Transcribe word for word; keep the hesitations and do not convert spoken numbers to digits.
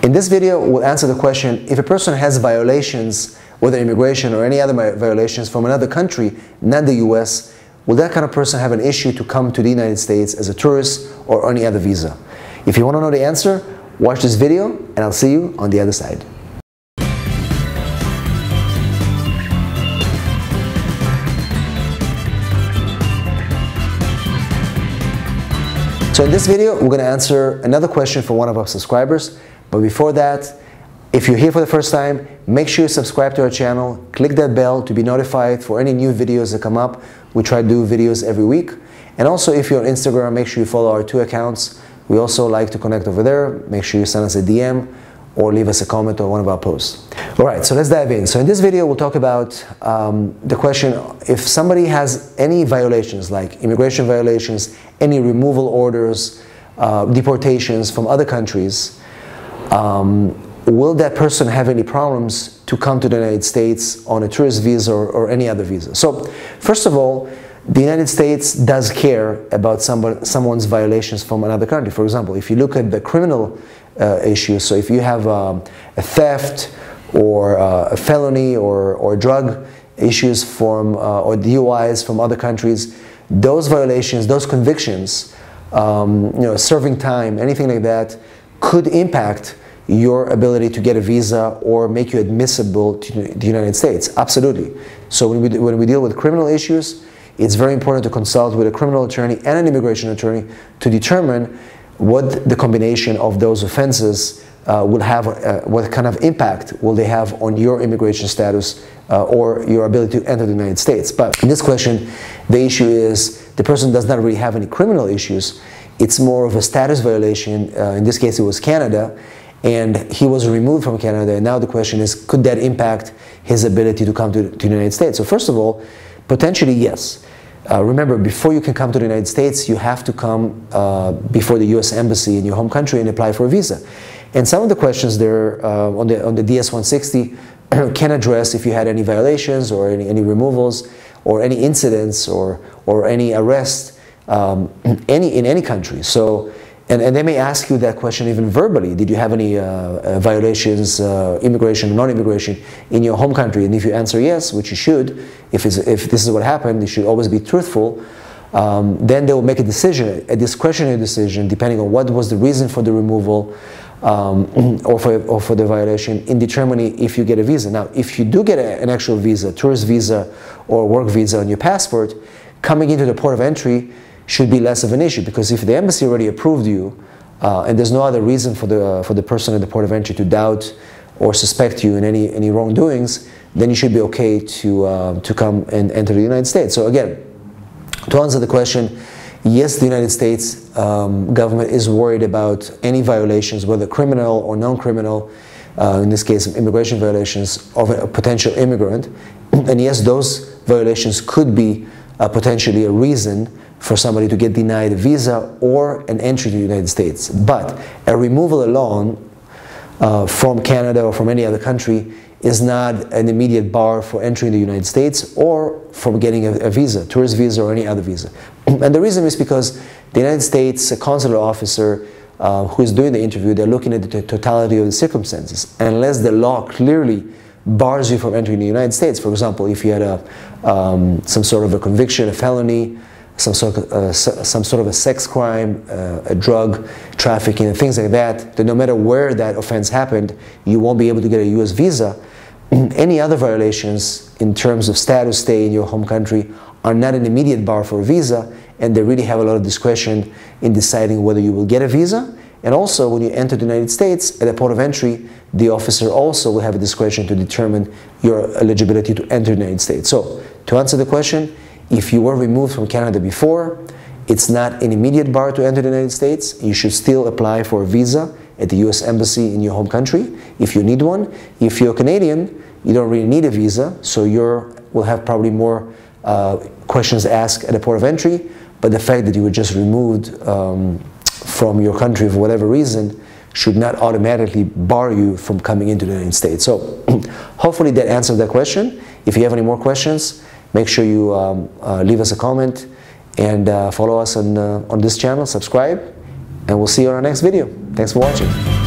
In this video, we'll answer the question, if a person has violations, whether immigration or any other violations from another country, not the U S, will that kind of person have an issue to come to the United States as a tourist or any other visa? If you want to know the answer, watch this video and I'll see you on the other side. So in this video, we're going to answer another question from one of our subscribers. But before that, if you're here for the first time, make sure you subscribe to our channel, click that bell to be notified for any new videos that come up. We try to do videos every week. And also, if you're on Instagram, make sure you follow our two accounts. We also like to connect over there. Make sure you send us a D M or leave us a comment on one of our posts. All right, so let's dive in. So in this video, we'll talk about um, the question, if somebody has any violations, like immigration violations, any removal orders, uh, deportations from other countries, um, will that person have any problems to come to the United States on a tourist visa or, or any other visa? So first of all, the United States does care about somebody, someone's violations from another country. For example, if you look at the criminal uh, issues, so if you have um, a theft or uh, a felony or, or drug issues from, uh, or D U Is from other countries, those violations, those convictions, um, you know, serving time, anything like that, could impact your ability to get a visa or make you admissible to the United States. Absolutely. So when we, when we deal with criminal issues, it's very important to consult with a criminal attorney and an immigration attorney to determine what the combination of those offenses uh, will have, uh, what kind of impact will they have on your immigration status uh, or your ability to enter the United States. But in this question, the issue is the person does not really have any criminal issues. It's more of a status violation. Uh, in this case, it was Canada, and he was removed from Canada. And now the question is, could that impact his ability to come to, to the United States? So first of all, potentially yes. Uh, remember, before you can come to the United States, you have to come uh, before the U S Embassy in your home country and apply for a visa. And some of the questions there uh, on the on the D S one sixty can address if you had any violations or any, any removals or any incidents or or any arrest um, any in any country. So. And, and they may ask you that question even verbally. Did you have any uh, uh, violations, uh, immigration or non-immigration, in your home country? And if you answer yes, which you should, if, it's, if this is what happened, you should always be truthful, um, then they will make a decision, a discretionary decision, depending on what was the reason for the removal um, or, for, or for the violation, in determining if you get a visa. Now, if you do get a, an actual visa, tourist visa or work visa on your passport, coming into the port of entry should be less of an issue, because if the embassy already approved you uh, and there's no other reason for the uh, for the person at the port of entry to doubt or suspect you in any any wrongdoings, then you should be okay to uh, to come and enter the United States. So again, to answer the question, yes, the United States um, government is worried about any violations, whether criminal or non-criminal, uh, in this case immigration violations of a potential immigrant, and yes, those violations could be uh, potentially a reason for somebody to get denied a visa or an entry to the United States. But a removal alone uh, from Canada or from any other country is not an immediate bar for entering the United States or from getting a, a visa, tourist visa or any other visa. And the reason is because the United States consular officer uh, who is doing the interview, they're looking at the totality of the circumstances. And unless the law clearly bars you from entering the United States, for example, if you had a, um, some sort of a conviction, a felony, some sort of, uh, some sort of a sex crime, uh, a drug trafficking, and things like that, that no matter where that offense happened, you won't be able to get a U S visa. Any other violations in terms of status stay in your home country are not an immediate bar for a visa, and they really have a lot of discretion in deciding whether you will get a visa. And also, when you enter the United States, at the port of entry, the officer also will have a discretion to determine your eligibility to enter the United States. So, to answer the question, if you were removed from Canada before, it's not an immediate bar to enter the United States. You should still apply for a visa at the U S Embassy in your home country if you need one. If you're Canadian, you don't really need a visa, so you will have probably more uh, questions asked at the port of entry. But the fact that you were just removed um, from your country for whatever reason should not automatically bar you from coming into the United States. So hopefully that answered that question. If you have any more questions, make sure you um, uh, leave us a comment and uh, follow us on, uh, on this channel, subscribe, and we'll see you on our next video. Thanks for watching.